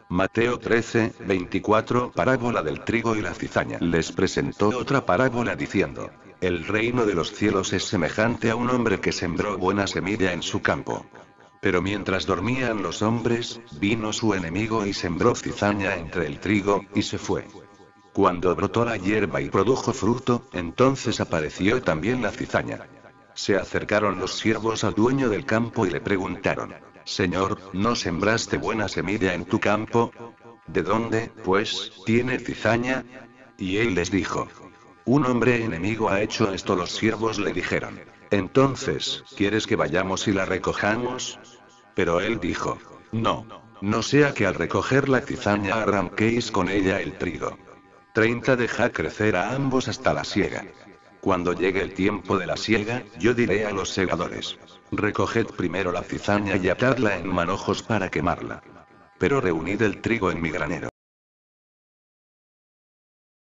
Mateo 13, 24, parábola del trigo y la cizaña. Les presentó otra parábola diciendo: el reino de los cielos es semejante a un hombre que sembró buena semilla en su campo. Pero mientras dormían los hombres, vino su enemigo y sembró cizaña entre el trigo, y se fue. Cuando brotó la hierba y produjo fruto, entonces apareció también la cizaña. Se acercaron los siervos al dueño del campo y le preguntaron: Señor, ¿no sembraste buena semilla en tu campo? ¿De dónde, pues, tiene cizaña? Y él les dijo: un hombre enemigo ha hecho esto. Los siervos le dijeron: entonces, ¿quieres que vayamos y la recojamos? Pero él dijo: no. No sea que al recoger la cizaña arranquéis con ella el trigo. 30 Dejad crecer a ambos hasta la siega. Cuando llegue el tiempo de la siega, yo diré a los segadores: recoged primero la cizaña y atadla en manojos para quemarla. Pero reunid el trigo en mi granero.